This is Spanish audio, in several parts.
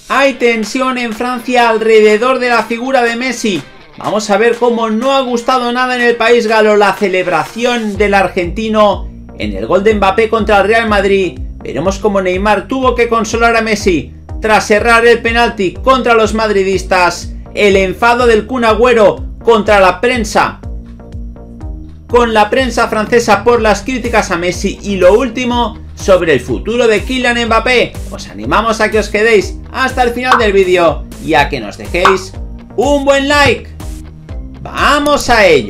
Hay tensión en Francia alrededor de la figura de Messi. Vamos a ver cómo no ha gustado nada en el país galo la celebración del argentino en el gol de Mbappé contra el Real Madrid. Veremos cómo Neymar tuvo que consolar a Messi tras errar el penalti contra los madridistas. El enfado del Kun Agüero contra la prensa, con la prensa francesa por las críticas a Messi. Y lo último sobre el futuro de Kylian Mbappé. Os animamos a que os quedéis hasta el final del vídeo y a que nos dejéis un buen like. ¡Vamos a ello!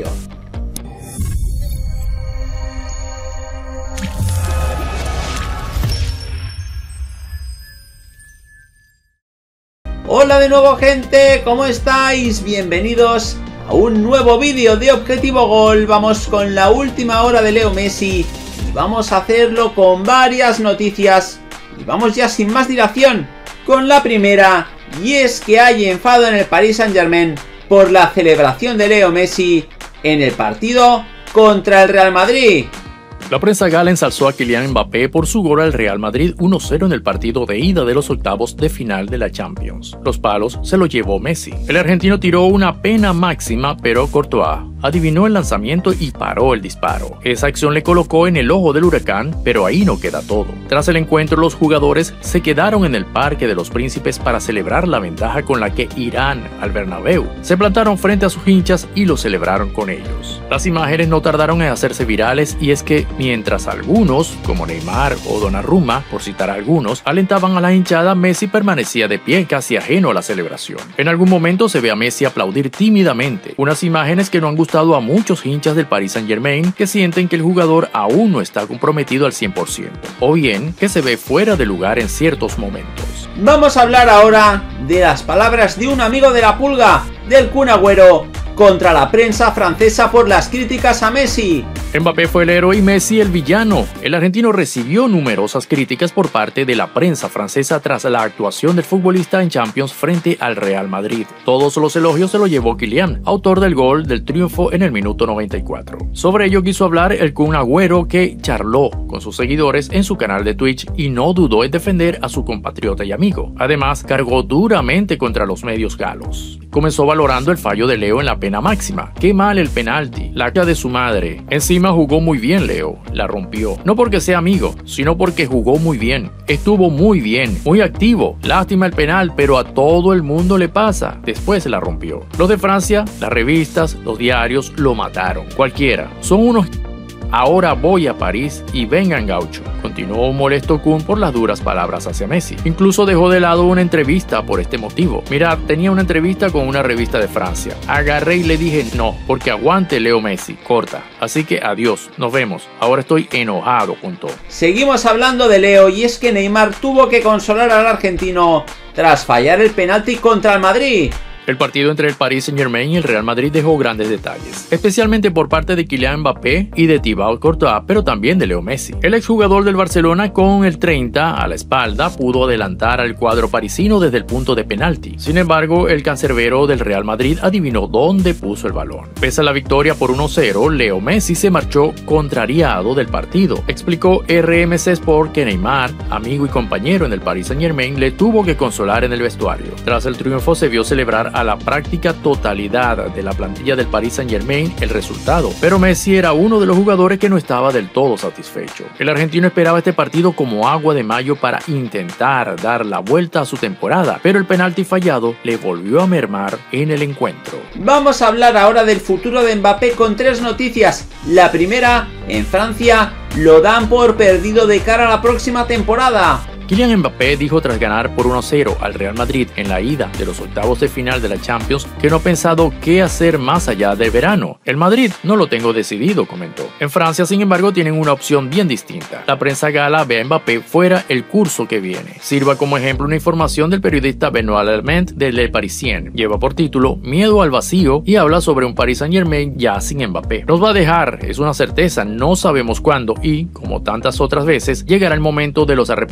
Hola de nuevo, gente, ¿cómo estáis? Bienvenidos a un nuevo vídeo de Objetivo Gol. Vamos con la última hora de Leo Messi y vamos a hacerlo con varias noticias. Y vamos ya sin más dilación con la primera, y es que hay enfado en el Paris Saint-Germain por la celebración de Leo Messi en el partido contra el Real Madrid. La prensa gala ensalzó a Kylian Mbappé por su gol al Real Madrid 1-0 en el partido de ida de los octavos de final de la Champions. Los palos se los llevó Messi. El argentino tiró una pena máxima, pero Courtois adivinó el lanzamiento y paró el disparo. Esa acción le colocó en el ojo del huracán, pero ahí no queda todo. Tras el encuentro, los jugadores se quedaron en el Parque de los Príncipes para celebrar la ventaja con la que irán al Bernabéu. Se plantaron frente a sus hinchas y lo celebraron con ellos. Las imágenes no tardaron en hacerse virales, y es que mientras algunos, como Neymar o Donnarumma, por citar a algunos, alentaban a la hinchada, Messi permanecía de pie, casi ajeno a la celebración. En algún momento se ve a Messi aplaudir tímidamente, unas imágenes que no han gustado a muchos hinchas del Paris Saint-Germain, que sienten que el jugador aún no está comprometido al 100%, o bien que se ve fuera de lugar en ciertos momentos. Vamos a hablar ahora de las palabras de un amigo de la Pulga, del Kun Agüero, contra la prensa francesa por las críticas a Messi. Mbappé fue el héroe y Messi el villano. El argentino recibió numerosas críticas por parte de la prensa francesa tras la actuación del futbolista en Champions frente al Real Madrid. Todos los elogios se los llevó Kylian, autor del gol del triunfo en el minuto 94. Sobre ello quiso hablar el Kun Agüero, que charló con sus seguidores en su canal de Twitch y no dudó en defender a su compatriota y amigo. Además, cargó duramente contra los medios galos. Comenzó valorando el fallo de Leo en la pena máxima. Qué mal el penalti, la cara de su madre. Encima jugó muy bien Leo, la rompió. No porque sea amigo, sino porque jugó muy bien. Estuvo muy bien, muy activo. Lástima el penal, pero a todo el mundo le pasa. Después la rompió. Los de Francia, las revistas, los diarios lo mataron. Cualquiera. Son unos... Ahora voy a París y vengan gaucho. Continuó molesto Kun por las duras palabras hacia Messi. Incluso dejó de lado una entrevista por este motivo. Mirad, tenía una entrevista con una revista de Francia. Agarré y le dije no, porque aguante Leo Messi, corta. Así que adiós, nos vemos. Ahora estoy enojado, contó. Seguimos hablando de Leo, y es que Neymar tuvo que consolar al argentino tras fallar el penalti contra el Madrid. El partido entre el Paris Saint-Germain y el Real Madrid dejó grandes detalles, especialmente por parte de Kylian Mbappé y de Thibaut Courtois, pero también de Leo Messi. El exjugador del Barcelona, con el 30 a la espalda, pudo adelantar al cuadro parisino desde el punto de penalti. Sin embargo, el cancerbero del Real Madrid adivinó dónde puso el balón. Pese a la victoria por 1-0, Leo Messi se marchó contrariado del partido. Explicó RMC Sport que Neymar, amigo y compañero en el Paris Saint-Germain, le tuvo que consolar en el vestuario. Tras el triunfo se vio celebrar a la práctica totalidad de la plantilla del Paris Saint-Germain el resultado, pero Messi era uno de los jugadores que no estaba del todo satisfecho. El argentino esperaba este partido como agua de mayo para intentar dar la vuelta a su temporada, pero el penalti fallado le volvió a mermar en el encuentro. Vamos a hablar ahora del futuro de Mbappé con tres noticias. La primera, en Francia lo dan por perdido de cara a la próxima temporada. Kylian Mbappé dijo tras ganar por 1-0 al Real Madrid en la ida de los octavos de final de la Champions que no ha pensado qué hacer más allá del verano. El Madrid no lo tengo decidido, comentó. En Francia, sin embargo, tienen una opción bien distinta. La prensa gala ve a Mbappé fuera el curso que viene. Sirva como ejemplo una información del periodista Benoît Lerment de Le Parisien. Lleva por título Miedo al vacío y habla sobre un Paris Saint-Germain ya sin Mbappé. Nos va a dejar, es una certeza, no sabemos cuándo y, como tantas otras veces, llegará el momento de los arrepentimientos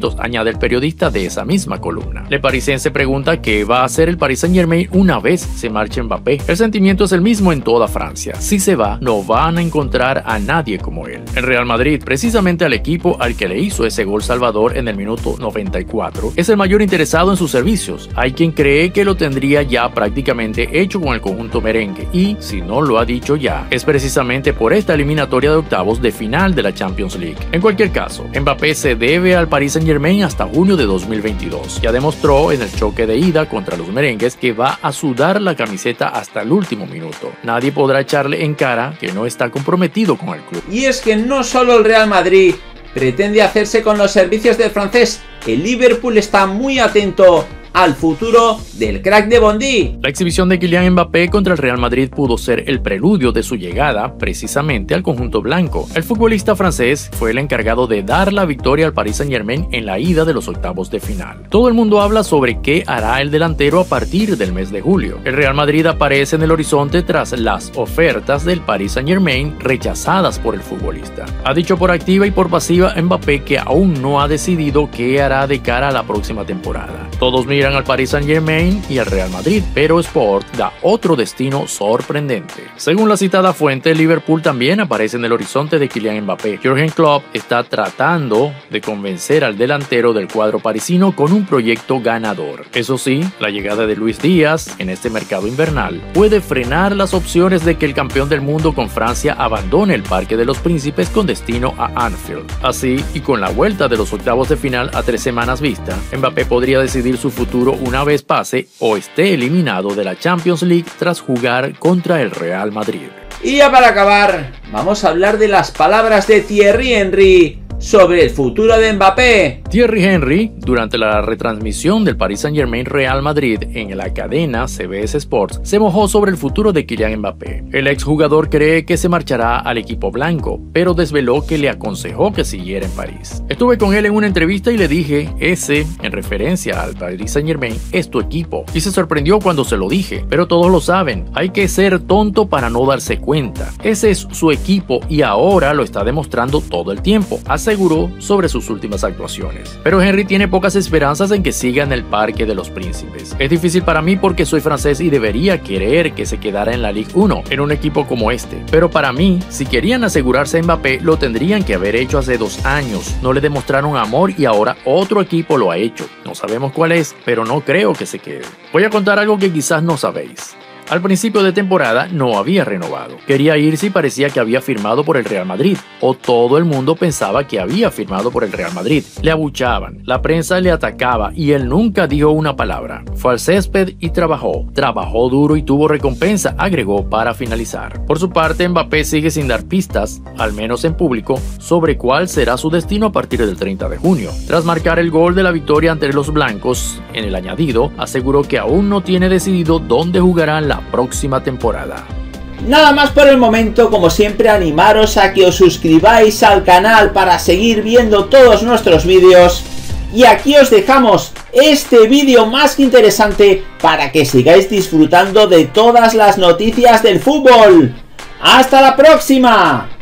sentimientos, añade el periodista de esa misma columna. Le Parisien se pregunta qué va a hacer el Paris Saint-Germain una vez se marche Mbappé. El sentimiento es el mismo en toda Francia. Si se va, no van a encontrar a nadie como él. El Real Madrid, precisamente al equipo al que le hizo ese gol salvador en el minuto 94, es el mayor interesado en sus servicios. Hay quien cree que lo tendría ya prácticamente hecho con el conjunto merengue y, si no lo ha dicho ya, es precisamente por esta eliminatoria de octavos de final de la Champions League. En cualquier caso, Mbappé se debe al Paris Saint-Germain hasta junio de 2022. Ya demostró en el choque de ida contra los merengues que va a sudar la camiseta hasta el último minuto. Nadie podrá echarle en cara que no está comprometido con el club. Y es que no solo el Real Madrid pretende hacerse con los servicios del francés, el Liverpool está muy atento al futuro del crack de Bondy. La exhibición de Kylian Mbappé contra el Real Madrid pudo ser el preludio de su llegada precisamente al conjunto blanco. El futbolista francés fue el encargado de dar la victoria al Paris Saint-Germain en la ida de los octavos de final. Todo el mundo habla sobre qué hará el delantero a partir del mes de julio. El Real Madrid aparece en el horizonte tras las ofertas del Paris Saint-Germain rechazadas por el futbolista. Ha dicho por activa y por pasiva Mbappé que aún no ha decidido qué hará de cara a la próxima temporada. Todos miran al Paris Saint-Germain y al Real Madrid, pero Sport da otro destino sorprendente. Según la citada fuente, Liverpool también aparece en el horizonte de Kylian Mbappé. Jürgen Klopp está tratando de convencer al delantero del cuadro parisino con un proyecto ganador. Eso sí, la llegada de Luis Díaz en este mercado invernal puede frenar las opciones de que el campeón del mundo con Francia abandone el Parque de los Príncipes con destino a Anfield. Así, y con la vuelta de los octavos de final a 3 semanas vista, Mbappé podría decidir su futuro una vez pase o esté eliminado de la Champions League tras jugar contra el Real Madrid. Y ya para acabar, vamos a hablar de las palabras de Thierry Henry sobre el futuro de Mbappé. Thierry Henry, durante la retransmisión del Paris Saint-Germain Real Madrid en la cadena CBS Sports, se mojó sobre el futuro de Kylian Mbappé. El exjugador cree que se marchará al equipo blanco, pero desveló que le aconsejó que siguiera en París. Estuve con él en una entrevista y le dije, ese, en referencia al Paris Saint-Germain, es tu equipo. Y se sorprendió cuando se lo dije, pero todos lo saben, hay que ser tonto para no darse cuenta. Ese es su equipo y ahora lo está demostrando todo el tiempo, aseguró sobre sus últimas actuaciones. Pero Henry tiene pocas esperanzas en que siga en el Parque de los Príncipes. Es difícil para mí porque soy francés y debería querer que se quedara en la Ligue 1, en un equipo como este. Pero para mí, si querían asegurarse a Mbappé, lo tendrían que haber hecho hace 2 años. No le demostraron amor y ahora otro equipo lo ha hecho. No sabemos cuál es, pero no creo que se quede. Voy a contar algo que quizás no sabéis. Al principio de temporada no había renovado. Quería irse y parecía que había firmado por el Real Madrid, o todo el mundo pensaba que había firmado por el Real Madrid. Le abuchaban, la prensa le atacaba y él nunca dijo una palabra. Fue al césped y trabajó duro y tuvo recompensa, agregó para finalizar. Por su parte, Mbappé sigue sin dar pistas, al menos en público, sobre cuál será su destino a partir del 30 de junio. Tras marcar el gol de la victoria ante los blancos en el añadido, aseguró que aún no tiene decidido dónde jugarán la próxima temporada. Nada más por el momento, como siempre animaros a que os suscribáis al canal para seguir viendo todos nuestros vídeos y aquí os dejamos este vídeo más que interesante para que sigáis disfrutando de todas las noticias del fútbol. ¡Hasta la próxima!